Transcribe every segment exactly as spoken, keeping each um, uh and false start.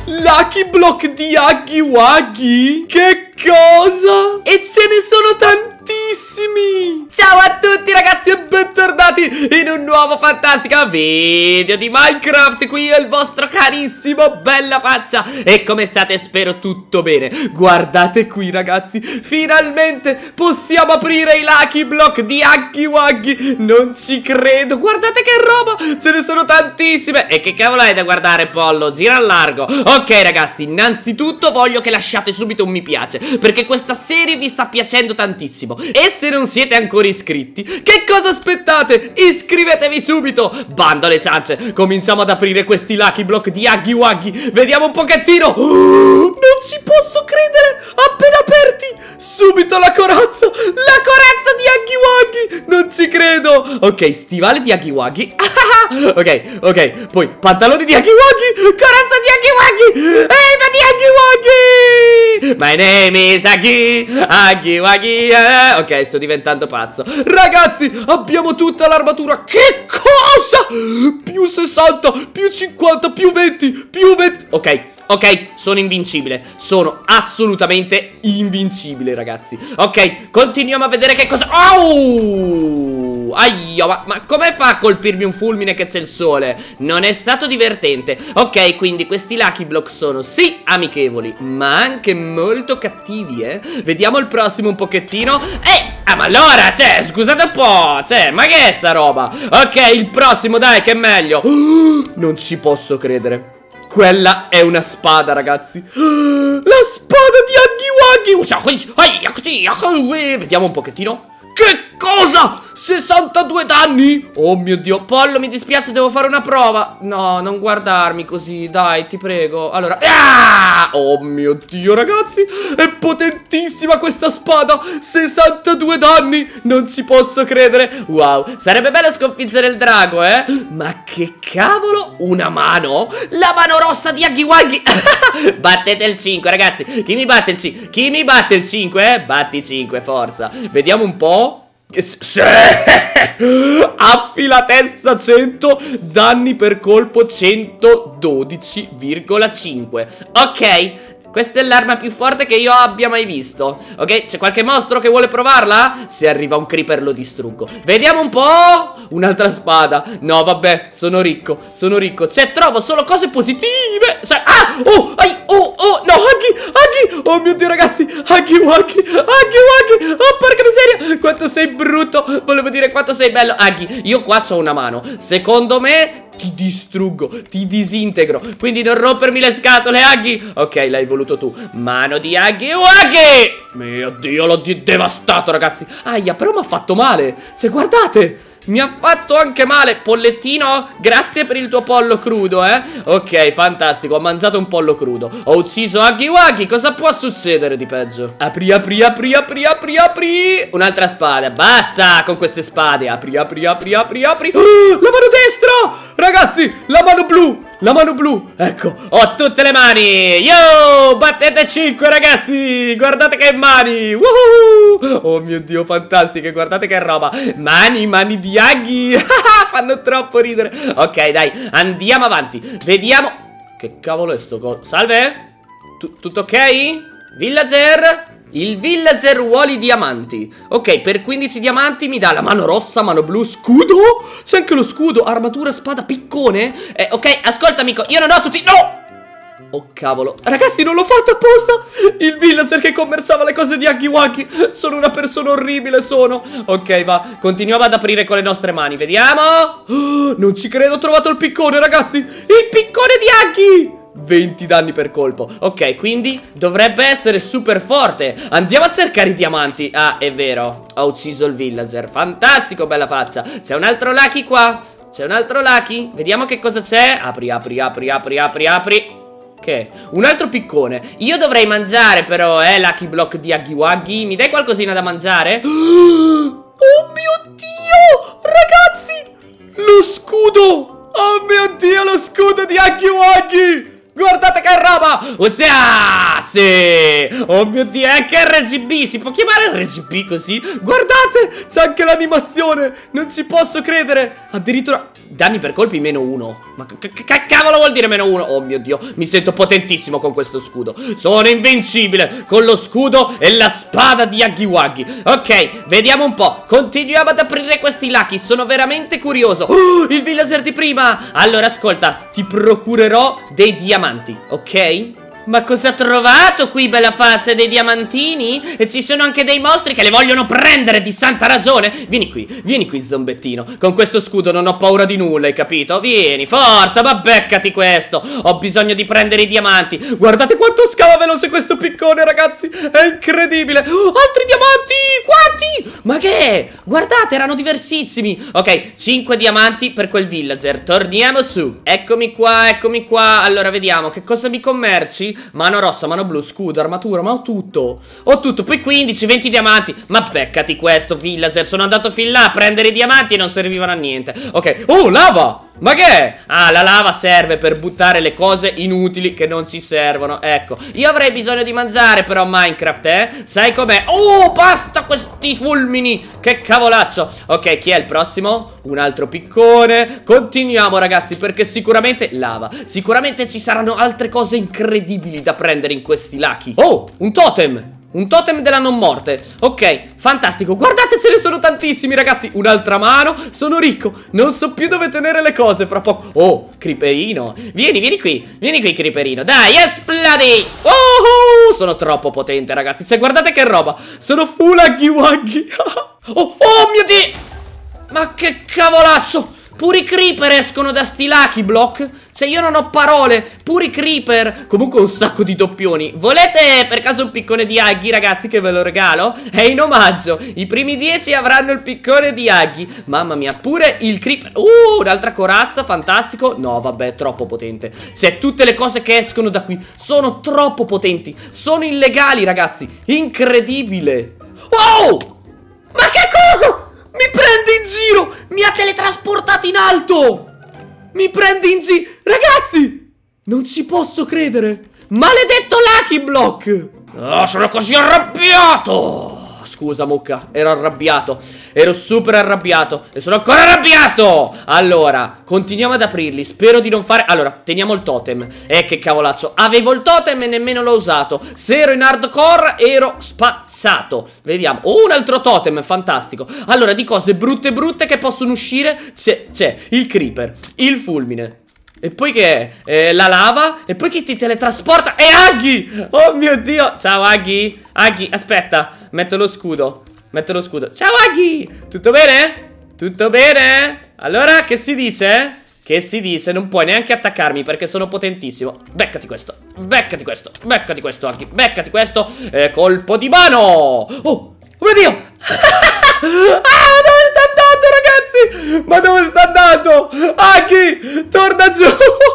Lucky Block di Huggy Wuggy? Che cosa? E ce ne sono tantissimi! Ciao a tutti ragazzi e bentornati in un nuovo fantastico video di Minecraft. Qui è il vostro carissimo Bella Faccia. E come state? Spero tutto bene. Guardate qui ragazzi, finalmente possiamo aprire i Lucky Block di Huggy Wuggy. Non ci credo, guardate che roba, ce ne sono tantissime. E che cavolo hai da guardare, pollo? Gira al largo. Ok ragazzi, innanzitutto voglio che lasciate subito un mi piace, perché questa serie vi sta piacendo tantissimo. E se non siete ancora iscritti, che cosa aspettate? Iscrivetevi subito. Bando alle ciance, cominciamo ad aprire questi Lucky Block di Huggy Wuggy. Vediamo un pochettino. Oh, non ci posso credere, appena aperti subito la corazza. La corazza di Huggy Wuggy, non ci credo. Ok, stivali di Huggy Wuggy. Ok, ok, poi pantaloni di Huggy Wuggy, corazza di Huggy Wuggy, elma di Huggy Wuggy. My name is Huggy, Huggy Wuggy. eh. Ok, sto diventando pazzo. Ragazzi, abbiamo tutta l'armatura. Che cosa? Più sessanta, più cinquanta, più venti, più venti. Ok, ok, sono invincibile. Sono assolutamente invincibile ragazzi. Ok, continuiamo a vedere che cosa. Oh! Aia, ma, ma come fa a colpirmi un fulmine che c'è il sole? Non è stato divertente. Ok, quindi questi Lucky Block sono sì amichevoli, ma anche molto cattivi, eh. Vediamo il prossimo un pochettino. Eh, ah, ma allora, cioè, scusate un po', cioè, ma che è sta roba? Ok, il prossimo, dai, che è meglio. Oh, non ci posso credere. Quella è una spada, ragazzi. La spada di Huggy Wuggy. Vediamo un pochettino. Che cosa? sessantadue danni? Oh mio Dio. Pollo, mi dispiace, devo fare una prova. No, non guardarmi così, dai, ti prego. Allora, ah! Oh mio Dio, ragazzi, è potentissima questa spada. sessantadue danni, non ci posso credere. Wow, sarebbe bello sconfiggere il drago, eh. Ma che cavolo, una mano? La mano rossa di Huggy Wuggy. Battete il cinque, ragazzi. Chi mi batte il cinque? Chi mi batte il cinque, eh? Batti cinque, forza. Vediamo un po'. Sì. Affilatezza cento, danni per colpo centododici virgola cinque. Ok, questa è l'arma più forte che io abbia mai visto. Ok, c'è qualche mostro che vuole provarla? Se arriva un creeper lo distruggo. Vediamo un po'. Un'altra spada. No vabbè, sono ricco, sono ricco. Cioè trovo solo cose positive. Cioè, ah, oh, ai, oh, oh, no, Huggy, Huggy. Oh mio Dio ragazzi, Huggy Wuggy, Huggy Wuggy. Oh porca miseria, quanto sei brutto. Volevo dire quanto sei bello, Huggy. Io qua c'ho una mano. Secondo me ti distruggo, ti disintegro, quindi non rompermi le scatole, Huggy. Ok, l'hai voluto tu. Mano di Huggy Wuggy. Mio Dio, l'ho devastato ragazzi. Aia, però mi ha fatto male. Se guardate, mi ha fatto anche male. Pollettino, grazie per il tuo pollo crudo, eh. Ok, fantastico, ho mangiato un pollo crudo. Ho ucciso Huggy Wuggy. Cosa può succedere di peggio? Apri, apri, apri, apri, apri, apri. Un'altra spada, basta con queste spade. Apri, apri, apri, apri, apri. Oh, la mano destra. Ragazzi, la mano blu. La mano blu, ecco, ho tutte le mani. Yo, battete cinque ragazzi. Guardate che mani. Woohoo. Oh mio Dio, fantastiche, guardate che roba. Mani, mani di Huggy. Fanno troppo ridere. Ok, dai, andiamo avanti. Vediamo. Che cavolo è sto coso? Salve? T Tutto ok? Villager? Il villager vuole i diamanti. Ok, per quindici diamanti mi dà la mano rossa, mano blu, scudo. C'è anche lo scudo, armatura, spada, piccone. eh, Ok, ascolta amico, io non ho tutti... No! Oh cavolo, ragazzi non l'ho fatto apposta. Il villager che commerciava le cose di Huggy Wuggy. Sono una persona orribile, sono. Ok, va, continuiamo ad aprire con le nostre mani. Vediamo. Oh, non ci credo, ho trovato il piccone ragazzi. Il piccone di Huggy. venti danni per colpo. Ok, quindi dovrebbe essere super forte. Andiamo a cercare i diamanti. Ah, è vero, ho ucciso il villager. Fantastico, Bella Faccia. C'è un altro Lucky qua. C'è un altro Lucky. Vediamo che cosa c'è. Apri, apri, apri, apri, apri, apri. Che? Un altro piccone. Io dovrei mangiare però, eh, Lucky Block di Huggy Wuggy. Mi dai qualcosina da mangiare? Oh mio Dio, ragazzi, lo scudo. Oh mio Dio, lo scudo di Huggy Wuggy. Guardate che roba! Ossia, sì! Oh mio Dio, è anche R G B! Si può chiamare R G B così? Guardate! C'è anche l'animazione! Non ci posso credere! Addirittura... Danni per colpi meno uno. Ma che cavolo vuol dire meno uno? Oh mio Dio, mi sento potentissimo con questo scudo. Sono invincibile con lo scudo e la spada di Huggy Wuggy. Ok, vediamo un po'. Continuiamo ad aprire questi lucky. Sono veramente curioso. Oh, il villager di prima. Allora ascolta, ti procurerò dei diamanti, ok? Ma cosa ha trovato qui, bella faccia? Dei diamantini? E ci sono anche dei mostri che le vogliono prendere di santa ragione. Vieni qui, vieni qui, zombettino. Con questo scudo non ho paura di nulla, hai capito? Vieni, forza, ma beccati questo. Ho bisogno di prendere i diamanti. Guardate quanto scava veloce questo piccone, ragazzi. È incredibile. Oh, altri diamanti. Quanti? Ma che è? Guardate, erano diversissimi. Ok, cinque diamanti per quel villager. Torniamo su. Eccomi qua, eccomi qua. Allora, vediamo che cosa mi commerci. Mano rossa, mano blu, scudo, armatura, ma ho tutto. Ho tutto, poi quindici, venti diamanti. Ma beccati questo, villager. Sono andato fin là a prendere i diamanti e non servivano a niente. Ok, oh, lava! Ma che è? Ah, la lava serve per buttare le cose inutili che non ci servono. Ecco, io avrei bisogno di mangiare però Minecraft, eh? Sai com'è? Oh, basta questi fulmini. Che cavolaccio. Ok, chi è il prossimo? Un altro piccone. Continuiamo, ragazzi, perché sicuramente lava. Sicuramente ci saranno altre cose incredibili da prendere in questi lucky. Oh, un totem. Un totem della non morte. Ok, fantastico. Guardate, ce ne sono tantissimi, ragazzi. Un'altra mano. Sono ricco. Non so più dove tenere le cose fra poco. Oh, creeperino. Vieni, vieni qui. Vieni qui, creeperino. Dai, esplodi. Oh, sono troppo potente, ragazzi. Cioè, guardate che roba. Sono full Huggy Wuggy. Oh, oh mio Dio. Ma che cavolaccio. Pure i creeper escono da sti lucky block. Cioè io non ho parole. Pure i creeper. Comunque un sacco di doppioni. Volete per caso un piccone di Huggy, ragazzi, che ve lo regalo? È in omaggio. I primi dieci avranno il piccone di Huggy. Mamma mia, pure il creeper. Uh, un'altra corazza, fantastico. No, vabbè, troppo potente. Cioè tutte le cose che escono da qui sono troppo potenti. Sono illegali, ragazzi. Incredibile. Wow! Ma che cosa? Mi prende in giro! Mi ha teletrasportato in alto! Mi prende in giro! Ragazzi! Non ci posso credere! Maledetto Lucky Block! Oh, sono così arrabbiato! Scusa, mucca, ero arrabbiato. Ero super arrabbiato e sono ancora arrabbiato. Allora, continuiamo ad aprirli. Spero di non fare... Allora, teniamo il totem. Eh, che cavolaccio. Avevo il totem e nemmeno l'ho usato. Se ero in hardcore, ero spazzato. Vediamo. Oh, un altro totem, fantastico. Allora, di cose brutte brutte che possono uscire c'è il creeper, il fulmine. E poi che è? Eh, la lava. E poi che ti teletrasporta? E Huggy! Oh mio Dio! Ciao Huggy! Huggy, aspetta, metto lo scudo. Metto lo scudo. Ciao Huggy! Tutto bene? Tutto bene? Allora, che si dice? Che si dice? Non puoi neanche attaccarmi perché sono potentissimo. Beccati questo. Beccati questo. Beccati questo Huggy. Beccati questo. Eh, colpo di mano. Oh! Oh mio Dio! Ah, dove sta andando, ragazzi? Ma dove sta andando? Huggy, torna giù.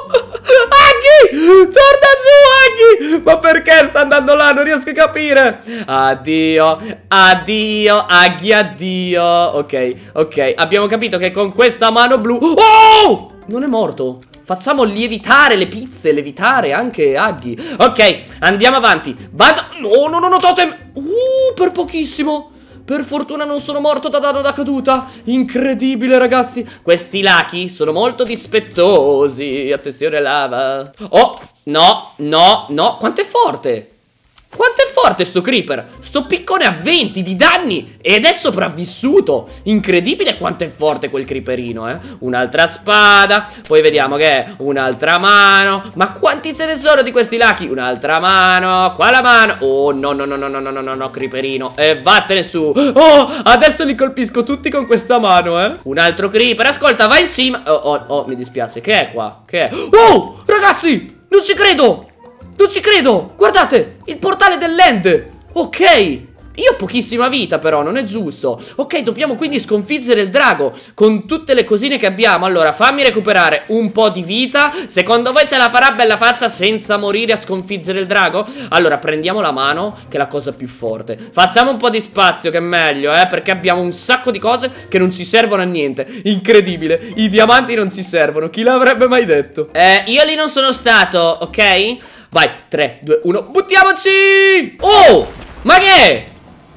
Huggy, torna giù, Huggy. Ma perché sta andando là? Non riesco a capire. Addio, addio, Huggy, addio. Ok, ok, abbiamo capito che con questa mano blu... Oh! Non è morto. Facciamo lievitare le pizze, lievitare anche Huggy. Ok, andiamo avanti. Vado... No, no, no, no, totem. Uh, per pochissimo. Per fortuna non sono morto da danno da caduta. Incredibile, ragazzi. Questi lucky sono molto dispettosi. Attenzione, lava. Oh, no, no, no. Quanto è forte? Quanto è forte sto creeper? Sto piccone ha venti di danni ed è sopravvissuto. Incredibile quanto è forte quel creeperino, eh. Un'altra spada. Poi vediamo che è un'altra mano. Ma quanti ce ne sono di questi lucky? Un'altra mano. Qua la mano. Oh no no no no no no no no no creeperino. E eh, vattene su. Oh, adesso li colpisco tutti con questa mano, eh. Un altro creeper. Ascolta, vai in cima. Oh oh oh, mi dispiace. Che è qua? Che è? Oh, ragazzi, non ci credo. Non ci credo! Guardate! Il portale dell'end! Ok! Io ho pochissima vita però, non è giusto. Ok, dobbiamo quindi sconfiggere il drago con tutte le cosine che abbiamo. Allora, fammi recuperare un po' di vita. Secondo voi ce la farà bella faccia senza morire a sconfiggere il drago? Allora, prendiamo la mano, che è la cosa più forte. Facciamo un po' di spazio, che è meglio, eh, perché abbiamo un sacco di cose che non ci servono a niente. Incredibile, i diamanti non ci servono. Chi l'avrebbe mai detto? Eh, io lì non sono stato, ok? Vai, tre, due, uno, buttiamoci! Oh! Ma che è?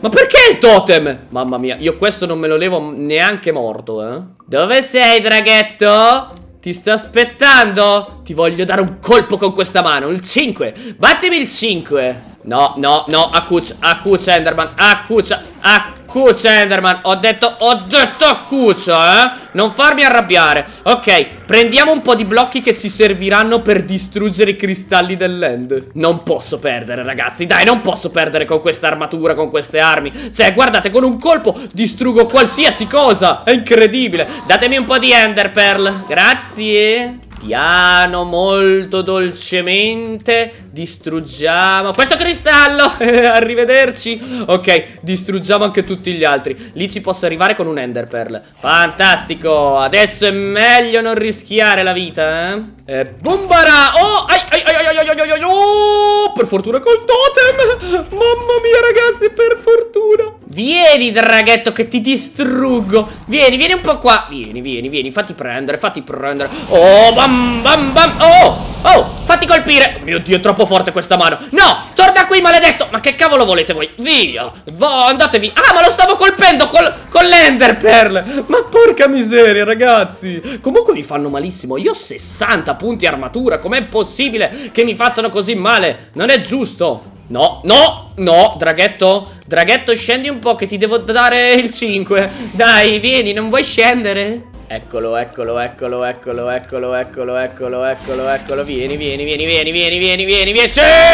Ma perché il totem? Mamma mia, io questo non me lo levo neanche morto, eh. Dove sei, draghetto? Ti sto aspettando. Ti voglio dare un colpo con questa mano. Il cinque. Battimi il cinque. No, no, no, accuccia, accuccia Enderman, accuccia, accuccia Enderman. Ho detto, ho detto accuccia, eh. Non farmi arrabbiare. Ok, prendiamo un po' di blocchi che ci serviranno per distruggere i cristalli dell'end. Non posso perdere, ragazzi, dai, non posso perdere con questa armatura, con queste armi. Cioè, guardate, con un colpo distruggo qualsiasi cosa. È incredibile. Datemi un po' di Ender Pearl. Grazie. Piano, molto dolcemente distruggiamo questo cristallo. Arrivederci. Ok, distruggiamo anche tutti gli altri. Lì ci posso arrivare con un Ender Pearl. Fantastico. Adesso è meglio non rischiare la vita, eh? E bombara. Oh, ai, ai, ai, ai, ai, ai, ai, oh, per fortuna col totem. Mamma mia, ragazzi, per fortuna. Vieni, draghetto, che ti distruggo. Vieni, vieni un po' qua. Vieni, vieni, vieni, fatti prendere, fatti prendere. Oh, bam, bam, bam. Oh, oh, fatti colpire. Mio Dio, è troppo forte questa mano. No, torna qui, maledetto. Ma che cavolo volete voi? Via, va, andatevi. Ah, ma lo stavo colpendo col, con l'Ender Pearl. Ma porca miseria, ragazzi. Comunque mi fanno malissimo. Io ho sessanta punti armatura. Com'è possibile che mi facciano così male? Non è giusto. No, no, no, draghetto, draghetto, scendi un po' che ti devo dare il cinque. Dai, vieni, non vuoi scendere? Eccolo, eccolo, eccolo, eccolo, eccolo, eccolo, eccolo, eccolo, eccolo. Vieni, vieni, vieni, vieni, vieni, vieni, vieni, vieni.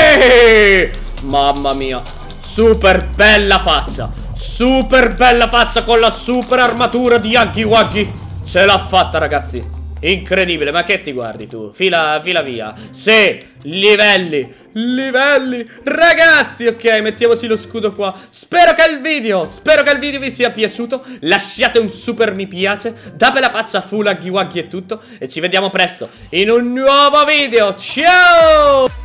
Sì! Mamma mia, super bella faccia. Super bella faccia con la super armatura di Huggy Wuggy. Ce l'ha fatta, ragazzi. Incredibile, ma che ti guardi tu? Fila, fila via. Sì, livelli, livelli. Ragazzi, ok, mettiamoci lo scudo qua. Spero che il video, spero che il video vi sia piaciuto. Lasciate un super mi piace. Da bella faccia full Huggy Wuggy è tutto. E ci vediamo presto in un nuovo video. Ciao!